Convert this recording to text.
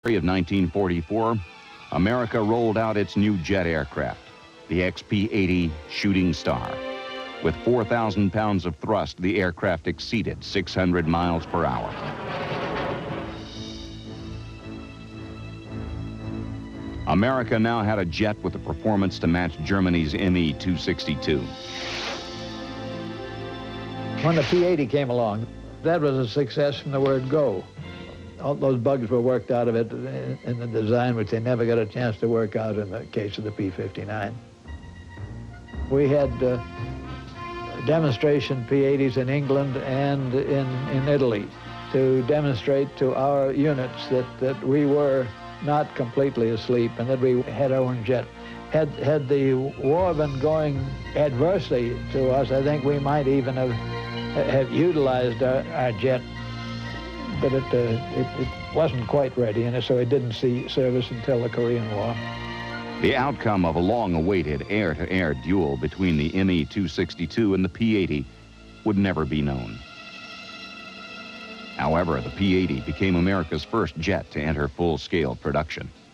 of 1944, America rolled out its new jet aircraft, the P-80 Shooting Star. With 4,000 pounds of thrust, the aircraft exceeded 600 miles per hour. America now had a jet with a performance to match Germany's Me-262. When the P-80 came along, that was a success from the word go. All those bugs were worked out of it in the design, which they never got a chance to work out in the case of the P-59. We had demonstration P-80s in England and in Italy to demonstrate to our units that we were not completely asleep and that we had our own jet. Had the war been going adversely to us, I think we might even have utilized our jet, but it wasn't quite ready, and so it didn't see service until the Korean War. The outcome of a long-awaited air-to-air duel between the Me-262 and the P-80 would never be known. However, the P-80 became America's first jet to enter full-scale production.